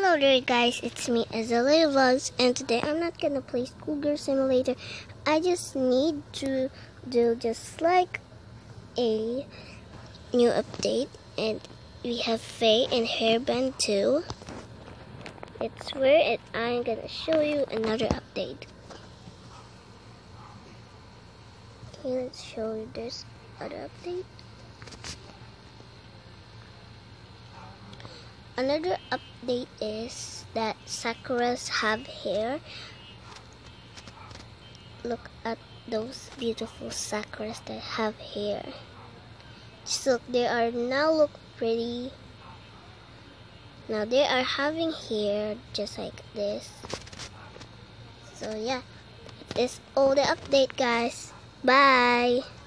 Hello there guys, it's me Azalea Vlogs, and today I'm not gonna play Schoolgirl Simulator. I just need to do just like a new update, and we have Faye and Hairband too. It's where and I'm gonna show you another update. Okay, let's show you this other update. Another update is that Sakuras have hair. Look at those beautiful Sakuras that have hair. Just look, they are now look pretty. Now they are having hair just like this. So yeah, that is all the update guys. Bye.